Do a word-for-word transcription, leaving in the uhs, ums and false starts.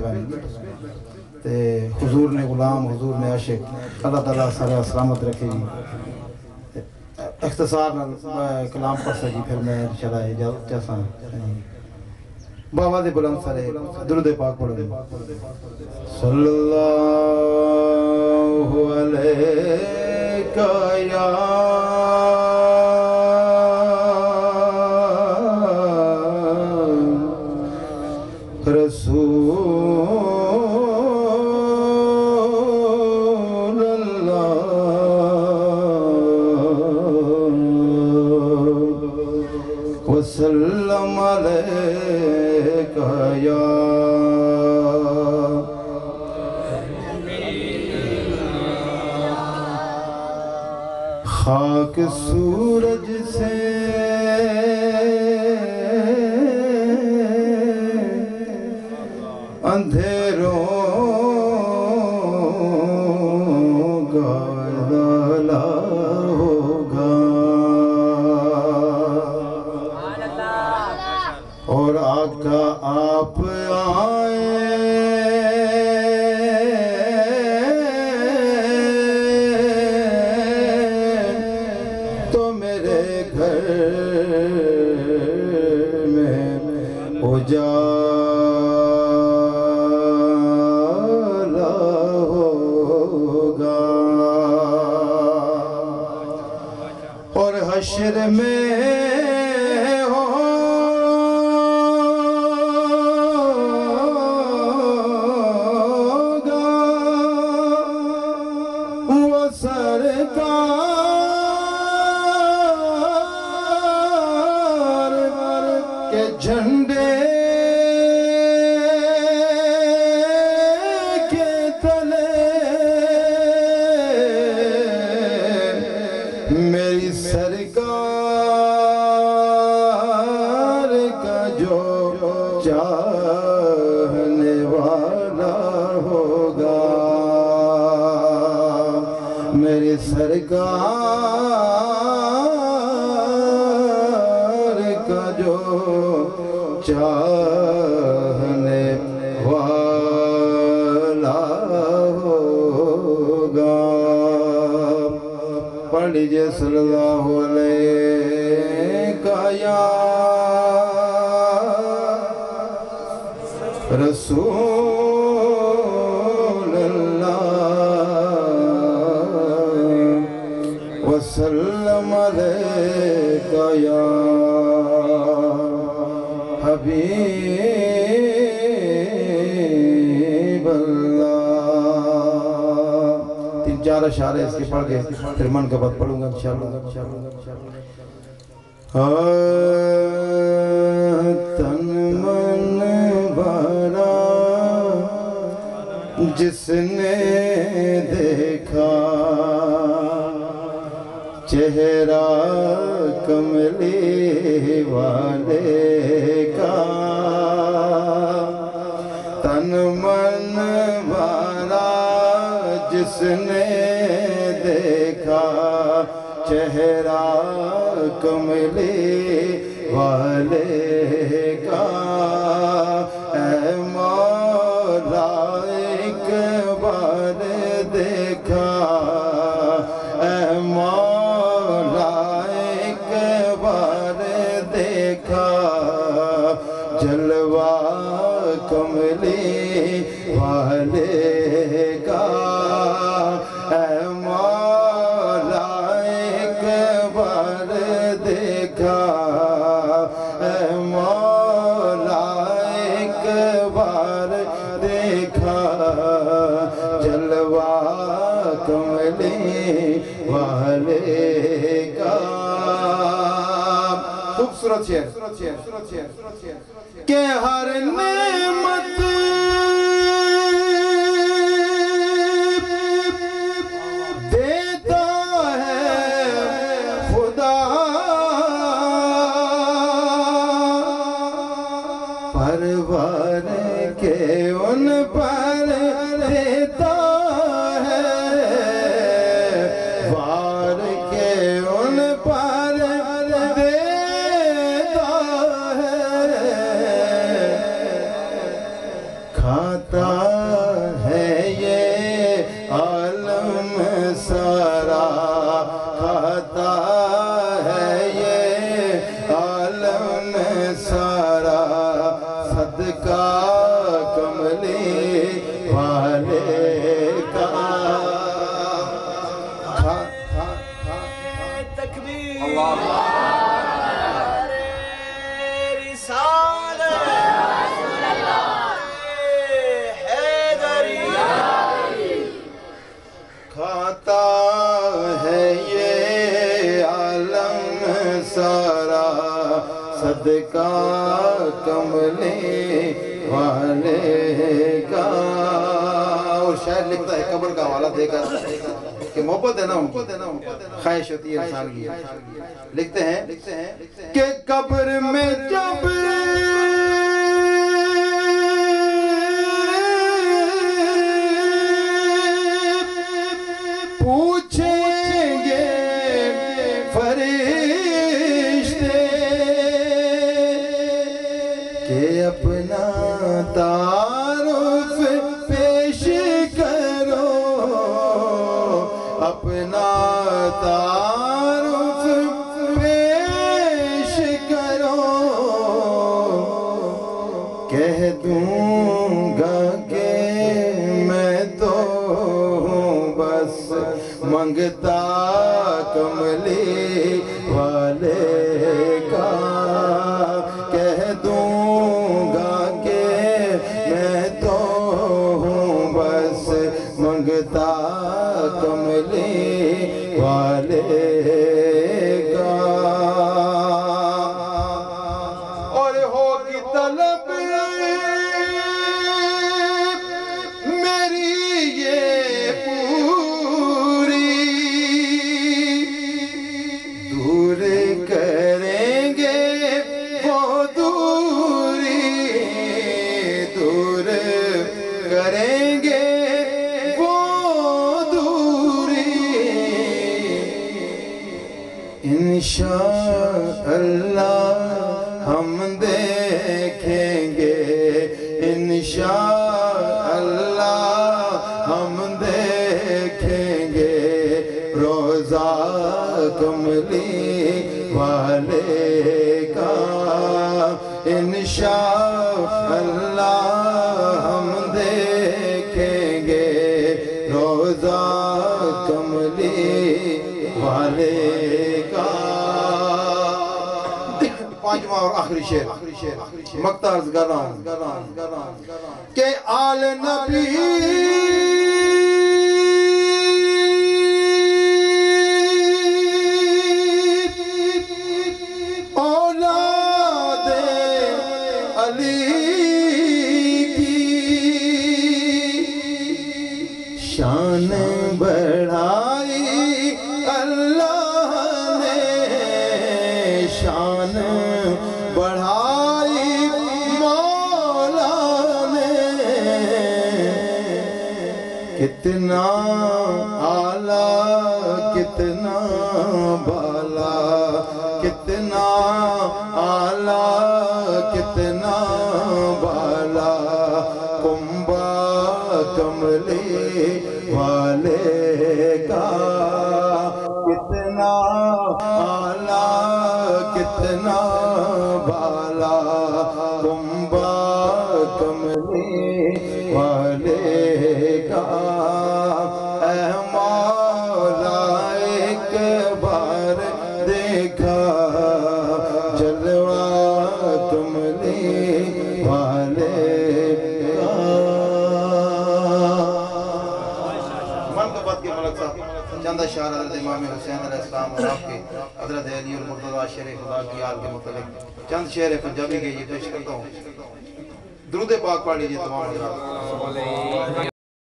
تے حضور نے غلام حضور نے عاشق اللہ تعالیٰ سارے سلامت رکھے جی اختصار کلام پڑھ سکی پھر میں انشاءاللہ اجازت چاہتا ہوں بابا دے بلند سارے درود پاک پڑھو گے صلی اللہ علیہ یا رسول اللہ وسلم علیک یا خاک سورج سے اندھیروں کا لالا ہوگا اور آقا آپ آئے تو میرے گھر میں اجالا ہوگا اور حشر میں سرکار کے جھنڈے کے تلے میری سرکار کا جو چاہنے والا ہوگا میری سرکار کا جو چاہنے والا ہوگا پڑھ لیجئے صلی اللہ علیہ یا رسول اللہ وسلم علیک یا حبیب اللہ تین چار اشارے اس کے پڑھ کے پھر من کا بات پڑھوں گا انشاءاللہ تن من بھرا جس نے دیکھا چہرہ کملی والے کا تن من بھرا جس نے دیکھا چہرہ کملی والے کا اے مولا ایک بار دیکھا اے مولا ایک بار دیکھا جلوہ کملی والے کا اے مولا ایک بار دیکھا اے مولا ایک بار دیکھا جلوہ کملی والے کا خوبصورت شعر کہ ہر نعمت دیتا ہے خدا پروار کے ان پر دیتا ہے وار کے ان پر دیتا ہے کھاتا ہے یہ عالم سارا، کھاتا ہے یہ عالم سارا، صدقہ کملی والے کا۔ تکبیر کھاتا ہے یہ عالم سارا، صدقہ کملی والے کا۔ اور شاعر لکھتا ہے قبر کا حوالہ دے کر کہ محبت ہے نا ان کی، خواہش ہوتی ہے انسان کی۔ لکھتے ہیں کہ قبر میں جب پوچھیں گے فرشتے کہ اپنا تعارف پیش کرو، اپنا تعارف پیش کرو، کہہ دوں گا کہ میں تو ہوں بس منگتا کملی والے کا، کہہ دوں گا کہ میں تو ہوں بس منگتا کملی والے کا۔ اور ہوگی طلب میری یہ پوری، دور کریں گے وہ دوری، دور کریں گے وہ دوری، انشاءاللہ ہم دیکھیں گے، انشاءاللہ ہم دیکھیں گے روضہ کملی والے کا، انشاءاللہ ہم دیکھیں گے روضہ کملی والے کا۔ پانچواں اور آخری شعر مقطع عرض کر رہا ہوں کہ آل نبی اولاد علی کی شان بڑھائی اللہ نے، شان بڑھائی مولا نے، کتنا اعلیٰ کتنا بالا، کتنا اعلیٰ کتنا بالا، کنبہ کملی والے کا، کتنا اعلیٰ کتنا بالا، کنبہ کملی والے کا۔ اے مولا ایک بار دیکھا جلوہ کملی والے کا۔ منقبت کے ملک صاحب چند اشعار حضرت امام حسین علیہ السلام اور آپ کے حضرت علی المرتضیٰ شیر خدا کی آل کے متعلق چند شعر پنجابی کے یہ پیش کرتا ہوں۔ درود پاک پڑھ لیجئے تمام حضرات۔